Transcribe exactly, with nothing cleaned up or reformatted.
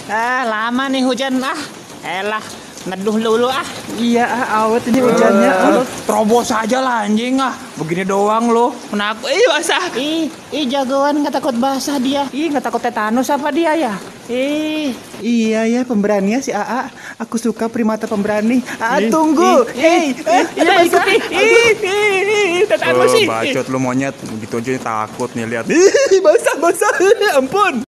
Ah, lama nih hujan ah. Elah, neduh dulu ah. Iya, ah, awet ini hujannya. Uh, terobos aja lah anjing ah. Begini doang lo. Kenapa? Ih basah. Ih, ih jagoan nggak takut basah dia. Ih nggak takut tetanus apa dia ya? Ih, Iya ya, pemberaninya si A A. Aku suka primata pemberani. A A Ih, tunggu. ih, Hei, ih, ada ih, basah. ikuti. Ih, ih, ih, tetanus sih. Bacot lu monyet, gitu aja takut nih lihat. Ih, basah, basah. Ampun.